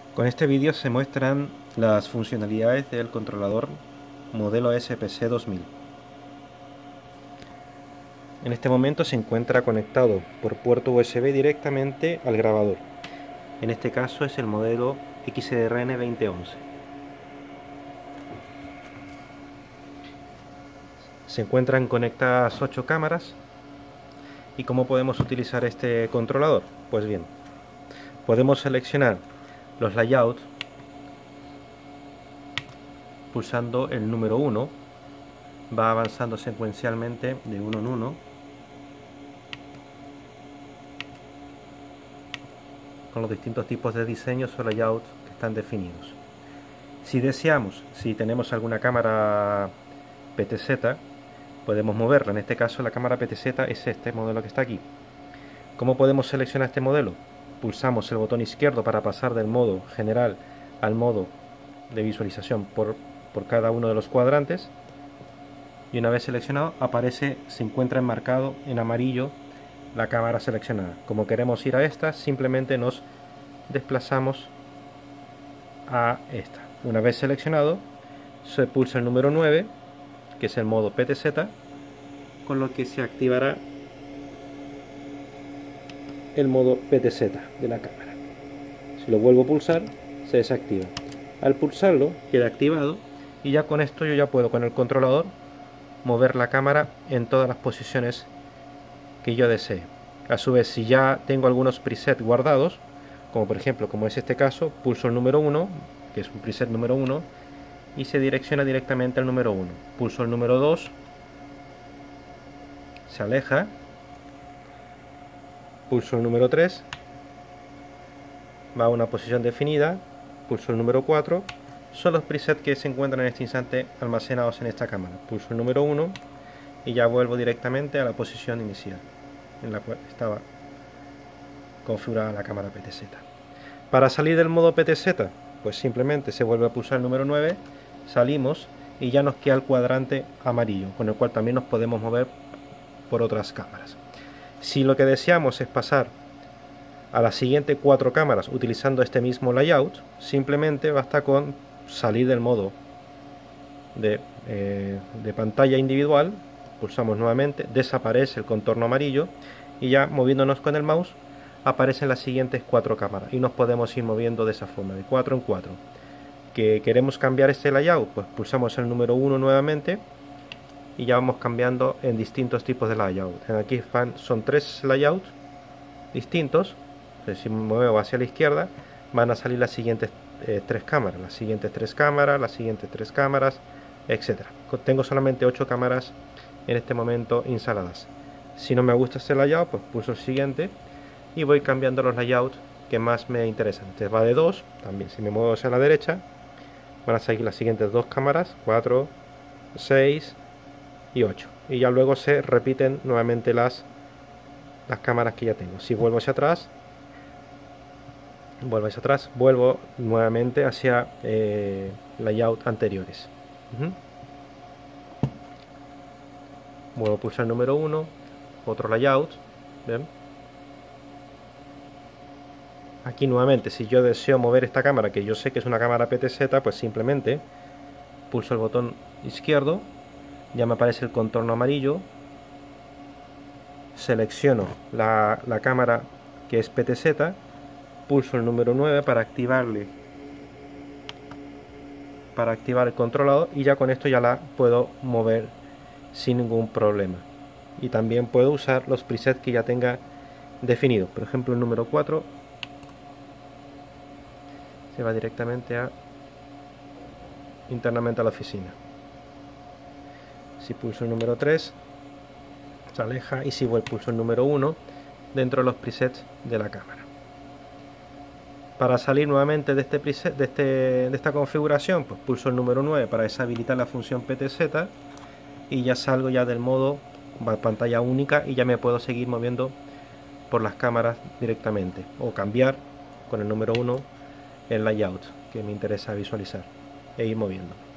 Con este vídeo se muestran las funcionalidades del controlador modelo SPC 2000. En este momento se encuentra conectado por puerto USB directamente al grabador. En este caso es el modelo XDRN 2011. Se encuentran conectadas 8 cámaras. ¿Y cómo podemos utilizar este controlador? Pues bien, podemos seleccionar los layouts pulsando el número 1. Va avanzando secuencialmente de uno en uno, con los distintos tipos de diseños o layouts que están definidos. Si deseamos, si tenemos alguna cámara PTZ, podemos moverla. En este caso la cámara PTZ es este modelo que está aquí. ¿Cómo podemos seleccionar este modelo? Pulsamos el botón izquierdo para pasar del modo general al modo de visualización por cada uno de los cuadrantes, y una vez seleccionado se encuentra enmarcado en amarillo la cámara seleccionada. Como queremos ir a esta, simplemente nos desplazamos a esta. Una vez seleccionado, se pulsa el número 9, que es el modo PTZ, con lo que se activará el modo PTZ de la cámara. Si lo vuelvo a pulsar, se desactiva. Al pulsarlo, queda activado, y ya con esto yo ya puedo con el controlador mover la cámara en todas las posiciones que yo desee. A su vez, si ya tengo algunos presets guardados, como por ejemplo, como es este caso, pulso el número 1, que es un preset número 1, y se direcciona directamente al número 1. Pulso el número 2, se aleja. Pulso el número 3, va a una posición definida. Pulso el número 4, son los presets que se encuentran en este instante almacenados en esta cámara. Pulso el número 1 y ya vuelvo directamente a la posición inicial en la cual estaba configurada la cámara PTZ. Para salir del modo PTZ, pues simplemente se vuelve a pulsar el número 9, salimos y ya nos queda el cuadrante amarillo, con el cual también nos podemos mover por otras cámaras. Si lo que deseamos es pasar a las siguientes 4 cámaras utilizando este mismo layout, simplemente basta con salir del modo de pantalla individual, pulsamos nuevamente, desaparece el contorno amarillo y ya moviéndonos con el mouse aparecen las siguientes 4 cámaras y nos podemos ir moviendo de esa forma, de 4 en 4. ¿Que queremos cambiar este layout? Pues pulsamos el número 1 nuevamente y ya vamos cambiando en distintos tipos de layout. Aquí son 3 layouts distintos. Si me muevo hacia la izquierda, van a salir las siguientes 3 cámaras, las siguientes 3 cámaras, las siguientes 3 cámaras, etc. Tengo solamente 8 cámaras en este momento instaladas. Si no me gusta este layout, pues pulso el siguiente y voy cambiando los layouts que más me interesan. Entonces va de 2, también si me muevo hacia la derecha, van a salir las siguientes 2 cámaras, 4, 6 y 8. Y ya luego se repiten nuevamente las cámaras que ya tengo. Si vuelvo hacia atrás, vuelvo nuevamente hacia layout anteriores. Vuelvo a pulsar el número 1, otro layout. ¿Ven? Aquí nuevamente, si yo deseo mover esta cámara, que yo sé que es una cámara PTZ, pues simplemente pulso el botón izquierdo, ya me aparece el contorno amarillo, selecciono la cámara que es PTZ, pulso el número 9 para activar el controlador y ya con esto ya la puedo mover sin ningún problema. Y también puedo usar los presets que ya tenga definidos. Por ejemplo, el número 4 se va directamente internamente a la oficina. Si pulso el número 3 se aleja, y si pulso el número 1 dentro de los presets de la cámara. Para salir nuevamente de este preset, de esta configuración, pues pulso el número 9 para deshabilitar la función PTZ y ya salgo ya del modo pantalla única y ya me puedo seguir moviendo por las cámaras directamente o cambiar con el número 1 el layout que me interesa visualizar e ir moviendo.